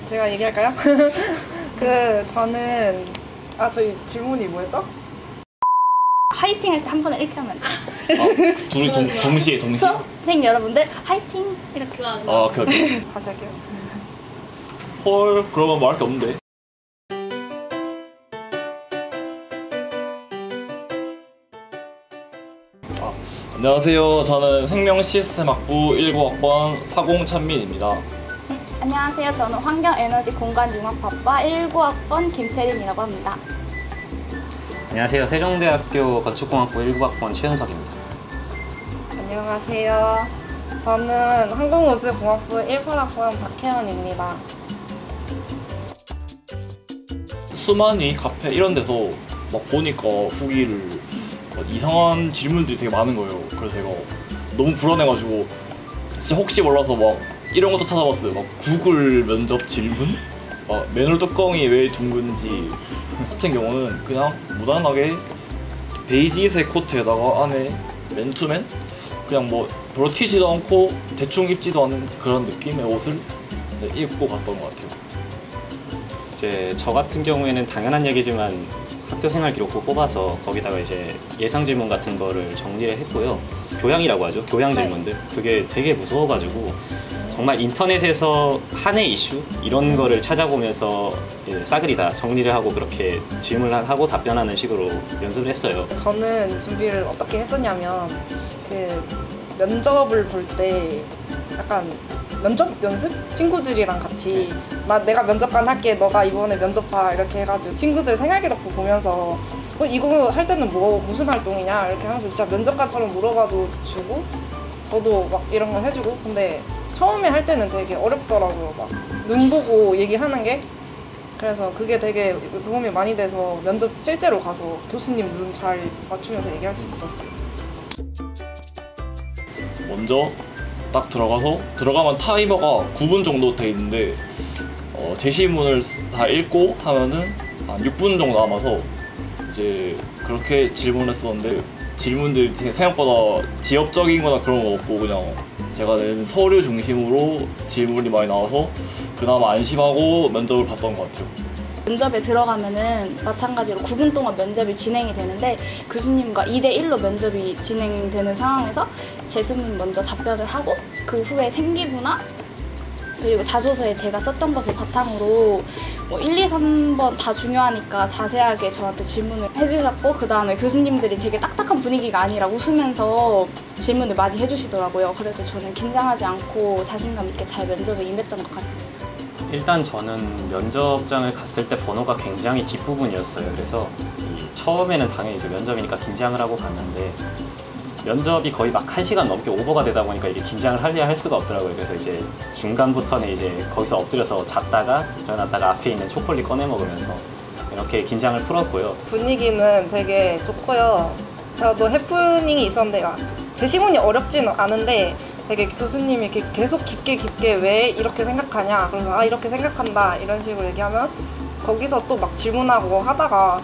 제가 얘기할까요? 저는 저희 질문이 뭐였죠? 화이팅 할 때 한 번에 이렇게 하면 둘이 동시에? 수험생 여러분들 화이팅! 이렇게. 오케이. 다시 할게요. 헐, 그러면 말할 게 없는데. 안녕하세요. 저는 생명시스템학부 19학번 사공찬민입니다. 네, 안녕하세요. 저는 환경에너지공간융합학과 19학번 김채린이라고 합니다. 안녕하세요. 세종대학교 건축공학부 19학번 최은석입니다. 안녕하세요. 저는 항공우주공학부 18학번 박혜원입니다. 수만위, 카페 이런 데서 막 보니까 후기를 이상한 질문들이 되게 많은 거예요. 그래서 제가 너무 불안해가지고 진짜 혹시 몰라서 막 이런 것도 찾아봤어요. 막 구글 면접 질문? 막 맨홀 뚜껑이 왜 둥근지 같은 경우는 그냥 무난하게 베이지색 코트에다가 안에 맨투맨? 그냥 뭐 별로 튀지도 않고 대충 입지도 않은 그런 느낌의 옷을 입고 갔던 것 같아요. 이제 저 같은 경우에는 당연한 얘기지만 학교생활 기록부 뽑아서 거기다가 이제 예상 질문 같은 거를 정리를 했고요. 교양이라고 하죠. 교양 질문들. 그게 되게 무서워가지고 정말 인터넷에서 한 해 이슈 이런 거를 찾아보면서 싸그리다 정리를 하고 그렇게 질문을 하고 답변하는 식으로 연습을 했어요. 저는 준비를 어떻게 했었냐면 면접을 볼 때 약간 면접 연습? 친구들이랑 같이 내가 면접관 할게, 너가 이번에 면접 봐 이렇게 해가지고 친구들 생활기록부 보면서 이거 할 때는 무슨 활동이냐 이렇게 하면서 진짜 면접관처럼 물어봐도 주고 저도 막 이런 거 해주고. 근데 처음에 할 때는 되게 어렵더라고요. 막 눈 보고 얘기하는 게. 그래서 그게 되게 도움이 많이 돼서 면접 실제로 가서 교수님 눈 잘 맞추면서 얘기할 수 있었어요. 먼저 딱 들어가면 타이머가 9분 정도 돼 있는데 제시문을 다 읽고 하면은 한 6분 정도 남아서 이제 그렇게 질문했었는데 질문들이 생각보다 지역적인 거나 그런 거 없고 그냥 제가 낸 서류 중심으로 질문이 많이 나와서 그나마 안심하고 면접을 봤던 것 같아요. 면접에 들어가면은 마찬가지로 9분 동안 면접이 진행이 되는데 교수님과 2대1로 면접이 진행되는 상황에서 제수문 먼저 답변을 하고 그 후에 생기부나 그리고 자소서에 제가 썼던 것을 바탕으로 1, 2, 3번 다 중요하니까 자세하게 저한테 질문을 해주셨고 그 다음에 교수님들이 되게 딱딱한 분위기가 아니라 웃으면서 질문을 많이 해주시더라고요. 그래서 저는 긴장하지 않고 자신감 있게 잘 면접에 임했던 것 같습니다. 일단 저는 면접장을 갔을 때 번호가 굉장히 뒷부분이었어요. 그래서 처음에는 당연히 이제 면접이니까 긴장을 하고 갔는데 면접이 거의 막 1시간 넘게 오버가 되다 보니까 이게 긴장을 하려야 할 수가 없더라고요. 그래서 이제 중간부터는 이제 거기서 엎드려서 잤다가 일어났다가 앞에 있는 초콜릿 꺼내 먹으면서 이렇게 긴장을 풀었고요. 분위기는 되게 좋고요. 저도 해프닝이 있었는데 제시문이 어렵지는 않은데 되게 교수님이 계속 깊게 왜 이렇게 생각하냐, 그래서 이렇게 생각한다 이런 식으로 얘기하면 거기서 또 막 질문하고 하다가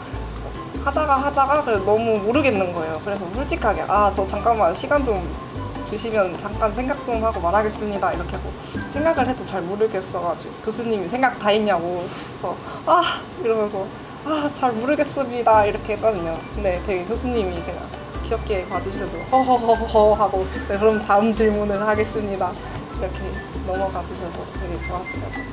너무 모르겠는 거예요. 그래서 솔직하게 저 잠깐만 시간 좀 주시면 잠깐 생각 좀 하고 말하겠습니다 이렇게 하고 생각을 해도 잘 모르겠어가지고 교수님이 생각 다 했냐고 그래서 이러면서 잘 모르겠습니다 이렇게 했거든요. 근데 되게 교수님이 그냥 귀엽게 봐주셔도 허허허허 하고 네, 그럼 다음 질문을 하겠습니다 이렇게 넘어가 주셔서 되게 좋았어요.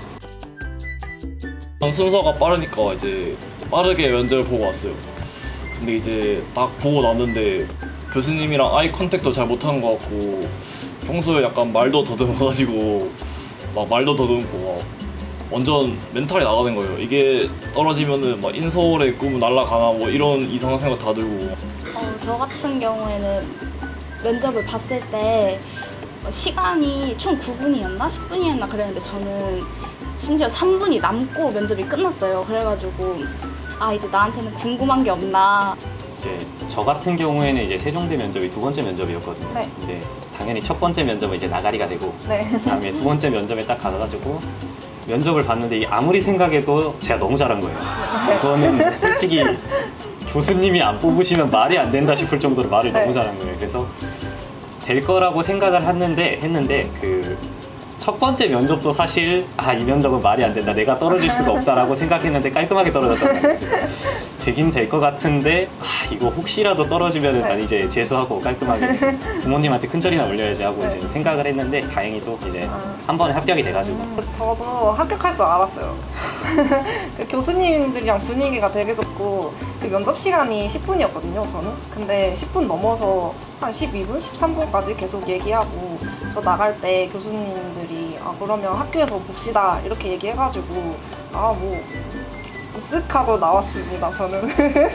순서가 빠르니까 이제 빠르게 면접을 보고 왔어요. 근데 이제 딱 보고 났는데 교수님이랑 아이 컨택도 잘 못하는 것 같고 평소에 약간 말도 더듬어가지고 막 말도 더듬고 막 완전 멘탈이 나가는 거예요. 이게 떨어지면은 막 인서울의 꿈은 날아가나 뭐 이런 이상한 생각 다 들고. 저 같은 경우에는 면접을 봤을 때 시간이 총 9분이었나 10분이었나 그랬는데 저는 심지어 3분이 남고 면접이 끝났어요. 그래가지고 이제 나한테는 궁금한 게 없나. 이제 저 같은 경우에는 이제 세종대 면접이 두 번째 면접이었거든요. 네. 근데 당연히 첫 번째 면접은 이제 나가리가 되고 네. 그다음에 두 번째 면접에 딱 가가지고 면접을 봤는데 아무리 생각해도 제가 너무 잘한 거예요. 이거는 솔직히 교수님이 안 뽑으시면 말이 안 된다 싶을 정도로 말을 너무 잘한 거예요. 그래서 될 거라고 생각을 했는데 첫 번째 면접도 사실 이 면접은 말이 안 된다. 내가 떨어질 수가 없다라고 생각했는데 깔끔하게 떨어졌단 말이에요. 그래서 되긴 될 것 같은데 이거 혹시라도 떨어지면은 난 이제 재수하고 깔끔하게 부모님한테 큰절이나 올려야지 하고 이제 생각을 했는데 다행히도 이제 한 번에 합격이 돼가지고 저도 합격할 줄 알았어요. 그 교수님들이랑 분위기가 되게 좋고 그 면접 시간이 10분이었거든요, 저는. 근데 10분 넘어서 한 12분, 13분까지 계속 얘기하고 저 나갈 때 교수님들이 그러면 학교에서 봅시다 이렇게 얘기해가지고 뭐 쓱 하고 나왔습니다, 저는.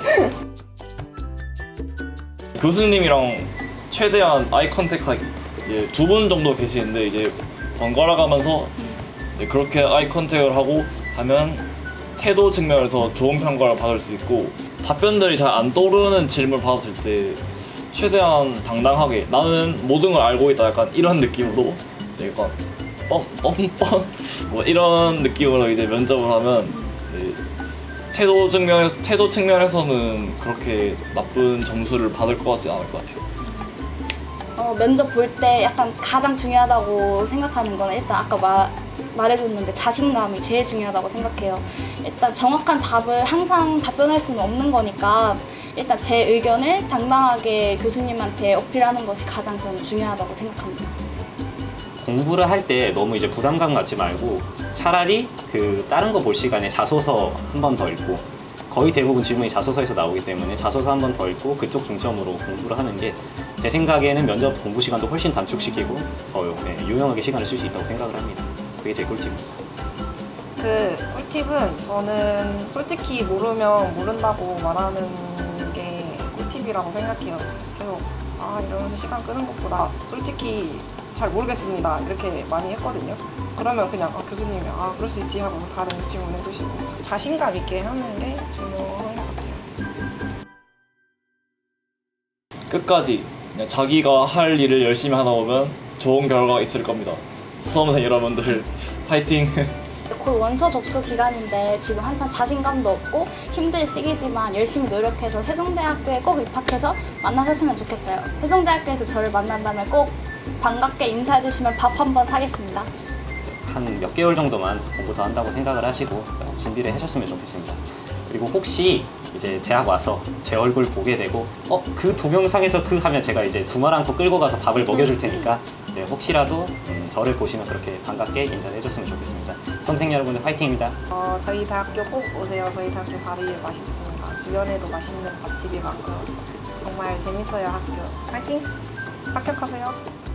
교수님이랑 최대한 아이 컨택하기 2분 정도 계시는데 이제 번갈아 가면서 그렇게 아이 컨택을 하고 하면 태도 측면에서 좋은 평가를 받을 수 있고 답변들이 잘 안 떠오르는 질문을 받았을 때 최대한 당당하게 나는 모든 걸 알고 있다 약간 이런 느낌으로 약간 뻥뻥뻥 뭐 이런 느낌으로 이제 면접을 하면 태도 측면에서는 그렇게 나쁜 점수를 받을 것 같지 않을 것 같아요. 면접 볼 때 약간 가장 중요하다고 생각하는 거는 일단 아까 말해줬는데 자신감이 제일 중요하다고 생각해요. 일단 정확한 답을 항상 답변할 수는 없는 거니까 일단 제 의견을 당당하게 교수님한테 어필하는 것이 가장 저는 중요하다고 생각합니다. 공부를 할 때 너무 이제 부담감 갖지 말고 차라리 그 다른 거 볼 시간에 자소서 한 번 더 읽고 거의 대부분 질문이 자소서에서 나오기 때문에 자소서 한 번 더 읽고 그쪽 중점으로 공부를 하는 게 제 생각에는 면접 공부 시간도 훨씬 단축시키고 더 유용하게 시간을 쓸 수 있다고 생각을 합니다. 그게 제 꿀팁입니다. 그 꿀팁은 저는 솔직히 모르면 모른다고 말하는 게 꿀팁이라고 생각해요. 그래서 이러면서 시간 끄는 것보다 솔직히 잘 모르겠습니다 이렇게 많이 했거든요. 그러면 그냥 교수님이 그럴 수 있지 하고 다른 질문 해주시고 자신감 있게 하는 게 중요한 것 같아요. 끝까지 그냥 자기가 할 일을 열심히 하다 보면 좋은 결과가 있을 겁니다. 수험생 여러분들 파이팅! 곧 원서 접수 기간인데 지금 한참 자신감도 없고 힘들 시기지만 열심히 노력해서 세종대학교에 꼭 입학해서 만나셨으면 좋겠어요. 세종대학교에서 저를 만난다면 꼭 반갑게 인사해 주시면 밥 한번 사겠습니다. 한 몇 개월 정도만 공부 더 한다고 생각을 하시고 준비를 하셨으면 좋겠습니다. 그리고 혹시 이제 대학 와서 제 얼굴 보게 되고 그 동영상에서 하면 제가 이제 두말 않고 끌고 가서 밥을 먹여줄 테니까 혹시라도 저를 보시면 그렇게 반갑게 인사를 해줬으면 좋겠습니다. 수험생 여러분들 화이팅입니다. 저희 대학교 꼭 오세요. 저희 대학교 밥이 맛있습니다. 주변에도 맛있는 밥집이 많고요. 정말 재밌어요, 학교. 화이팅! 합격하세요.